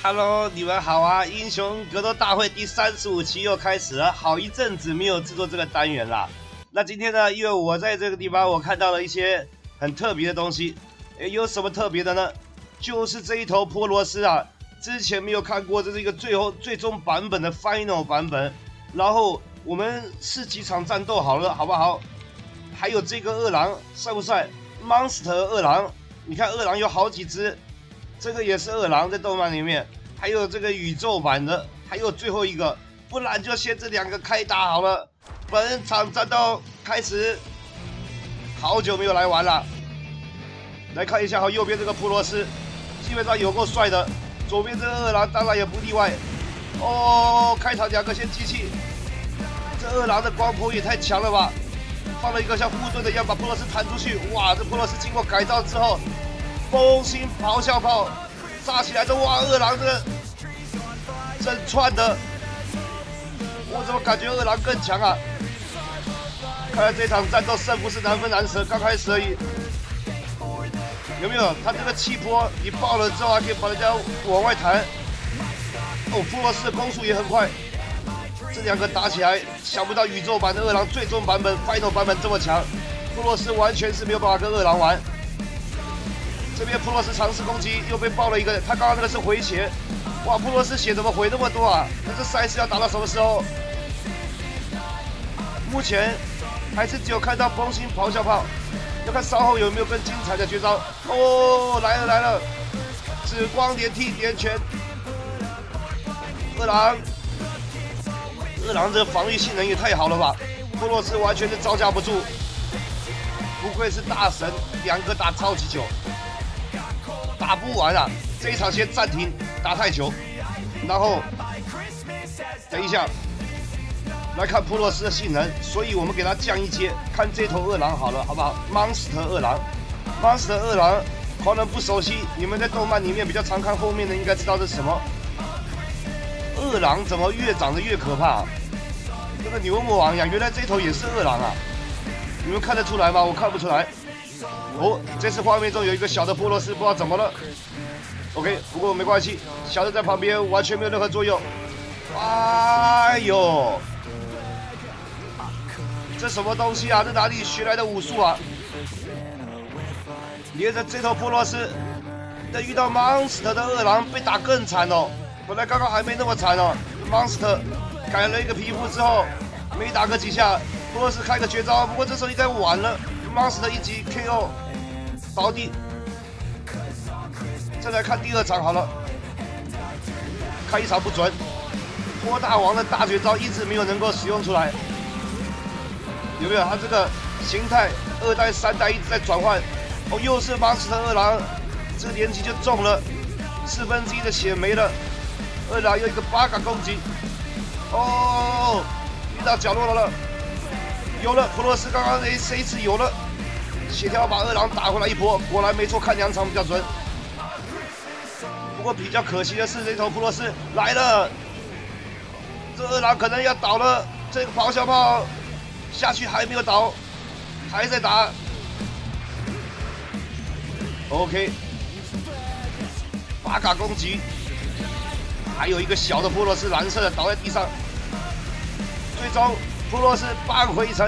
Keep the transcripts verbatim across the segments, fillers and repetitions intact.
Hello， 你们好啊！英雄格斗大会第三十五期又开始了，好一阵子没有制作这个单元啦。那今天呢，因为我在这个地方我看到了一些很特别的东西，诶，有什么特别的呢？就是这一头波罗斯啊，之前没有看过，这是一个最后最终版本的 Final 版本。然后我们试几场战斗好了，好不好？还有这个二郎帅不帅 ？Monster 二郎，你看二郎有好几只。 这个也是二郎在动漫里面，还有这个宇宙版的，还有最后一个，不然就先这两个开打好了。本场战斗开始，好久没有来玩了。来看一下哈，右边这个普罗斯，基本上有够帅的，左边这个二郎当然也不例外。哦，开场两个先机器，这二郎的光谱也太强了吧！放了一个像护盾的一样把普罗斯弹出去，哇，这普罗斯经过改造之后。 风星咆哮炮炸起来的哇！二郎这个整串的，我怎么感觉二郎更强啊？看来这场战斗胜负是难分难舍，刚开始而已。有没有？他这个气波你爆了之后还可以把人家往外弹。哦，普罗斯的攻速也很快。这两个打起来，想不到宇宙版的二郎最终版本 Final 版本这么强，普罗斯完全是没有办法跟二郎玩。 这边普罗斯尝试攻击，又被爆了一个。他刚刚那个是回血，哇！普罗斯血怎么回那么多啊？那这赛事要打到什么时候？目前还是只有看到风星咆哮炮，要看稍后有没有更精彩的绝招。哦，来了来了，紫光连踢连拳，二郎，二郎这防御性能也太好了吧！普罗斯完全是招架不住，不愧是大神，两个打超级久。 打不完啊！这一场先暂停，打太久。然后等一下来看普罗斯的性能，所以我们给他降一阶，看这头二郎好了，好不好 ？Monster 二郎 ，Monster 二郎，可能不熟悉，你们在动漫里面比较常看后面的，应该知道这是什么。二郎怎么越长得越可怕、啊？跟个牛魔王一样，原来这头也是二郎啊！你们看得出来吗？我看不出来。 哦，这次画面中有一个小的波罗斯，不知道怎么了。OK， 不过没关系，小的在旁边完全没有任何作用。哎呦，这什么东西啊？这哪里学来的武术啊？连着这头波罗斯，但遇到 Monster 的二郎被打更惨哦。本来刚刚还没那么惨哦 ，Monster 改了一个皮肤之后，没打个几下，波罗斯开个绝招，不过这时候应该晚了。Monster 一击 K O。 倒地，再来看第二场好了，看一场不准。波大王的大绝招一直没有能够使用出来，有没有？他这个形态二代、三代一直在转换。哦，又是Monster二郎，这个连击就中了，四分之一的血没了。二郎有一个八嘎攻击，哦，遇到角落了了，有了，普罗斯刚刚这这一次有了。 协调把二郎打回来一波，果然没错，看两场比较准。不过比较可惜的是，这头普罗斯来了，这二郎可能要倒了。这个咆哮炮下去还没有倒，还在打。OK， 八嘎攻击，还有一个小的普罗斯蓝色的倒在地上，最终普罗斯扳回一城。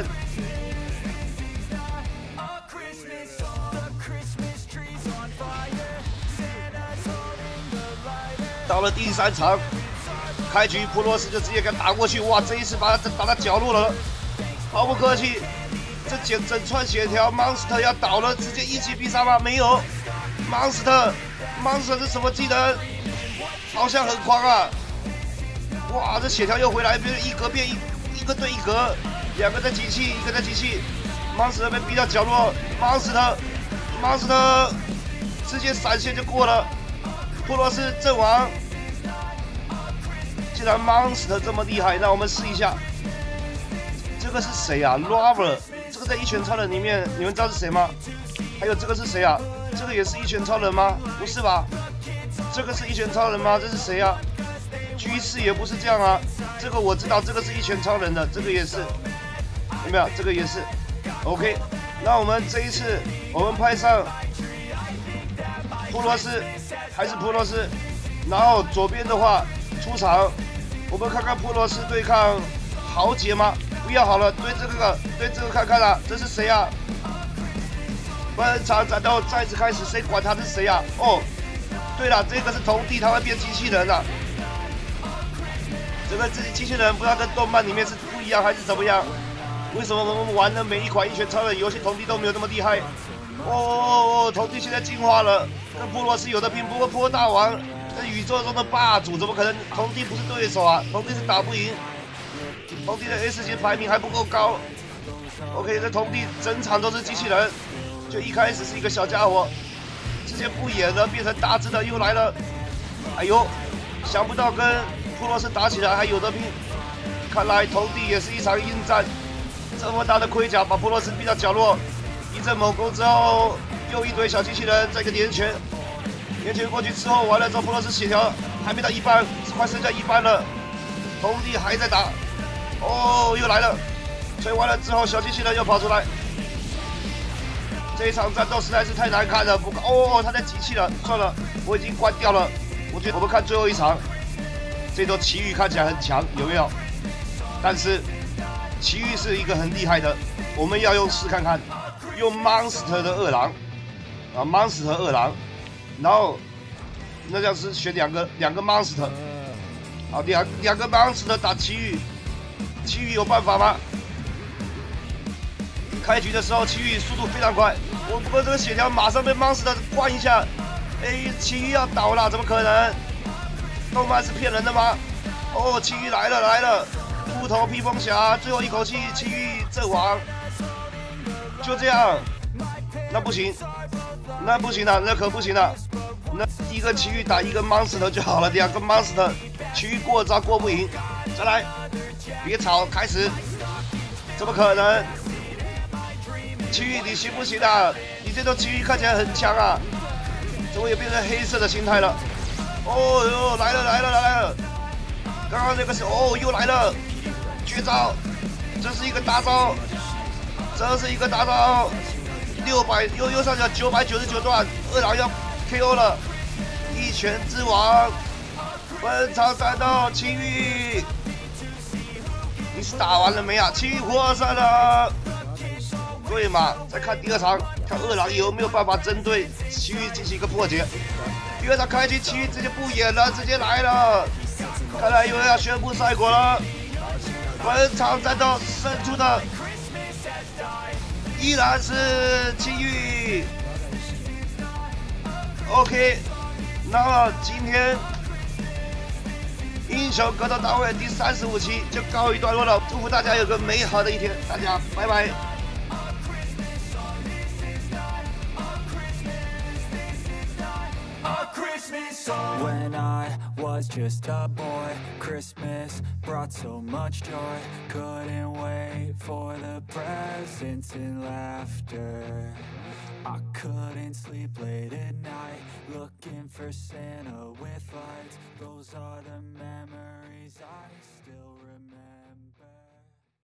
到了第三场，开局普罗斯就直接给他打过去，哇！这一次把他打到角落了，毫不客气，这整整串血条 ，Monster 要倒了，直接一击必杀吗？没有 ，Monster，Monster 是什么技能？好像很狂啊！哇，这血条又回来，变成一格变一，一个对一格，两个在机器，一个在机器 ，Monster 被逼到角落 ，Monster，Monster 直接闪现就过了。 普罗斯阵亡，既然 Monster 这么厉害，那我们试一下。这个是谁啊 ？Lover， 这个在一拳超人里面，你们知道是谁吗？还有这个是谁啊？这个也是一拳超人吗？不是吧？这个是一拳超人吗？这是谁啊？居士也不是这样啊。这个我知道，这个是一拳超人的，这个也是，有没有？这个也是。OK， 那我们这一次我们派上普罗斯，还是普罗斯， 然后左边的话出场，我们看看普罗斯对抗豪杰吗？不要好了，对这个对这个看看啊，这是谁啊？本场战斗再次开始，谁管他是谁啊？哦，对了，这个是童弟，他会变机器人了。这个自己机器人不知道跟动漫里面是不一样还是怎么样？为什么我们玩的每一款一拳超人游戏，童弟都没有那么厉害？哦哦哦，童弟现在进化了，跟普罗斯有的拼。不过波大王是宇宙中的霸主，怎么可能童弟不是对手啊？童弟是打不赢。童弟的 S 级排名还不够高。OK， 这童弟整场都是机器人，就一开始是一个小家伙，直接不演了，变成大只的又来了。哎呦，想不到跟普罗斯打起来还有得拼。看来童弟也是一场硬战。这么大的盔甲把普罗斯逼到角落，一阵猛攻之后，又一堆小机器人在一个连拳，连拳过去之后，完了之后普罗斯血条还没到一半，快剩下一半了。童弟还在打，哦，又来了，锤完了之后，小机器人又跑出来。这一场战斗实在是太难看了。不过，哦，他在集气了，算了，我已经关掉了。我觉得我们看最后一场，这头奇遇看起来很强，有没有？但是奇遇是一个很厉害的，我们要用试看看，用 Monster 的二郎啊 ，Monster 二郎，然后那要是选两个两个 Monster， 好，两两个 Monster 打奇遇，奇遇有办法吗？开局的时候奇遇速度非常快，我不过这个血条马上被 Monster 灌一下，哎，奇遇要倒了，怎么可能？动漫是骗人的吗？哦，奇遇来了来了！秃头披风侠，最后一口气，奇遇阵亡，就这样，那不行，那不行了，那可不行了，那一个奇遇打一个 monster 就好了，两个 monster， 奇遇过招过不赢，再来，别吵，开始，怎么可能？奇遇你行不行啊？你这头奇遇看起来很强啊，怎么也变成黑色的形态了？哦哟，来了来了来了！刚刚那个是哦，又来了。绝招，这是一个大招，这是一个大招，六百右右上角九百九十九段，二郎要 K O 了，一拳之王，本场战斗奇遇，你是打完了没啊？奇遇获胜了，对嘛？再看第二场，看二郎有没有办法针对奇遇进行一个破解。第二场开局，奇遇直接不演了，直接来了，看来有人要宣布赛果了。本场战斗胜出的依然是奇遇。OK， 那么今天英雄格斗大会第三十五期就告一段落了，祝福大家有个美好的一天，大家拜拜。 When I was just a boy, Christmas brought so much joy. Couldn't wait for the presents and laughter. I couldn't sleep late at night, looking for Santa with lights. Those are the memories I still